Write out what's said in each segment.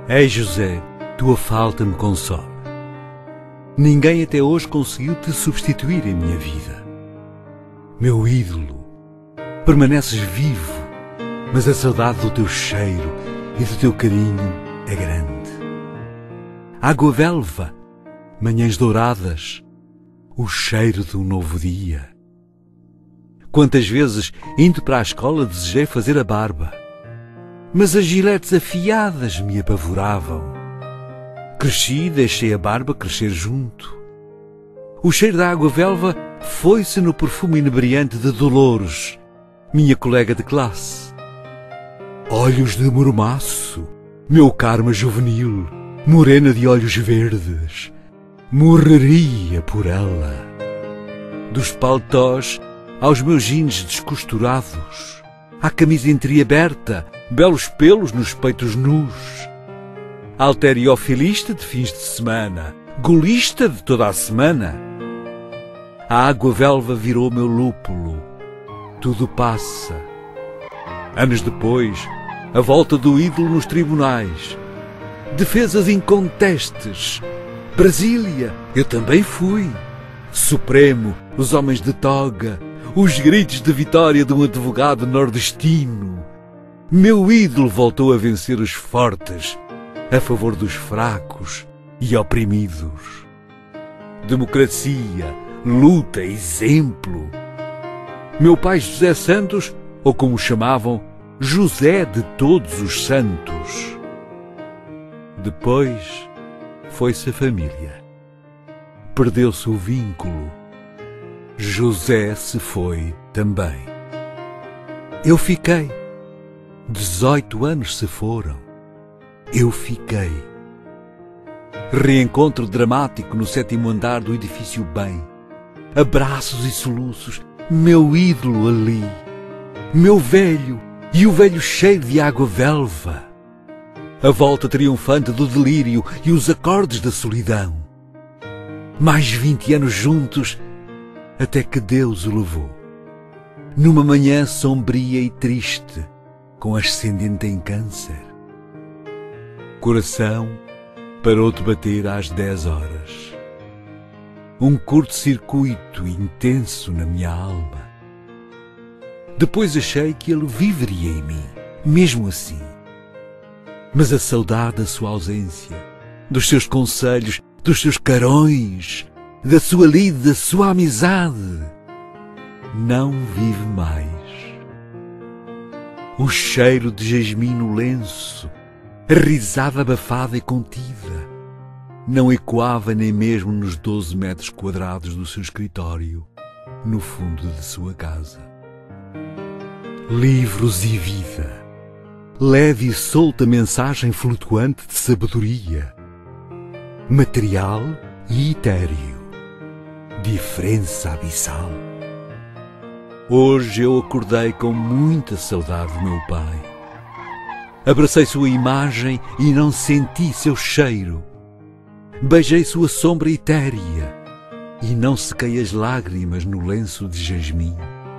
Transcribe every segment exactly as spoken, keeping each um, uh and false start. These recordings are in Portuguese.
Ei, José, tua falta me consome. Ninguém até hoje conseguiu te substituir em minha vida. Meu ídolo, permaneces vivo, mas a saudade do teu cheiro e do teu carinho é grande. Água velva, manhãs douradas, o cheiro de um novo dia. Quantas vezes, indo para a escola, desejei fazer a barba, mas as giletes afiadas me apavoravam. Cresci e deixei a barba crescer junto. O cheiro da água velva foi-se no perfume inebriante de Dolores, minha colega de classe. Olhos de mormaço, meu karma juvenil, morena de olhos verdes, morreria por ela. Dos paletós aos meus jeans descosturados, à camisa entreaberta, belos pelos nos peitos nus. Alteriofilista de fins de semana, golista de toda a semana. A água velva virou meu lúpulo. Tudo passa. Anos depois, a volta do ídolo nos tribunais. Defesas incontestes. Brasília, eu também fui. Supremo, os homens de toga, os gritos de vitória de um advogado nordestino. Meu ídolo voltou a vencer os fortes, a favor dos fracos e oprimidos. Democracia, luta, exemplo. Meu pai José Santos, ou como o chamavam, José de Todos os Santos. Depois foi-se a família. Perdeu-se o vínculo. José se foi também. Eu fiquei. Dezoito anos se foram. Eu fiquei. Reencontro dramático no sétimo andar do edifício bem. Abraços e soluços. Meu ídolo ali. Meu velho e o velho cheiro de água velva. A volta triunfante do delírio e os acordes da solidão. Mais vinte anos juntos, até que Deus o levou. Numa manhã sombria e triste, com ascendente em câncer. Coração parou de bater às dez horas. Um curto-circuito intenso na minha alma. Depois achei que ele viveria em mim, mesmo assim. Mas a saudade da sua ausência, dos seus conselhos, dos seus carões, da sua lide, da sua amizade, não vive mais. O cheiro de jasmim no lenço, a risada abafada e contida, não ecoava nem mesmo nos doze metros quadrados do seu escritório, no fundo de sua casa. Livros e vida, leve e solta mensagem flutuante de sabedoria, material e etéreo, diferença abissal. Hoje eu acordei com muita saudade do meu pai. Abracei sua imagem e não senti seu cheiro. Beijei sua sombra etérea e não sequei as lágrimas no lenço de jasmim.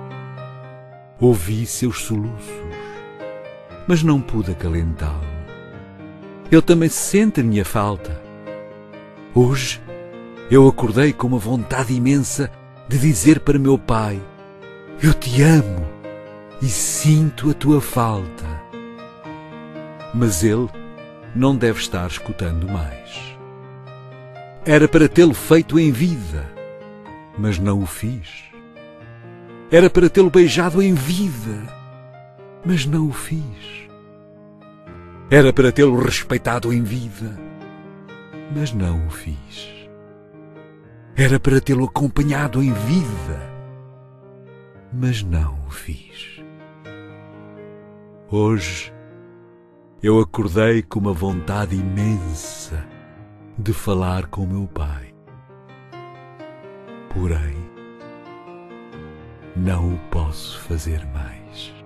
Ouvi seus soluços, mas não pude acalentá-lo. Ele também sente a minha falta. Hoje eu acordei com uma vontade imensa de dizer para meu pai: eu te amo e sinto a tua falta. Mas ele não deve estar escutando mais. Era para tê-lo feito em vida, mas não o fiz. Era para tê-lo beijado em vida, mas não o fiz. Era para tê-lo respeitado em vida, mas não o fiz. Era para tê-lo acompanhado em vida, mas não o fiz. Hoje eu acordei com uma vontade imensa de falar com meu pai. Porém, não o posso fazer mais.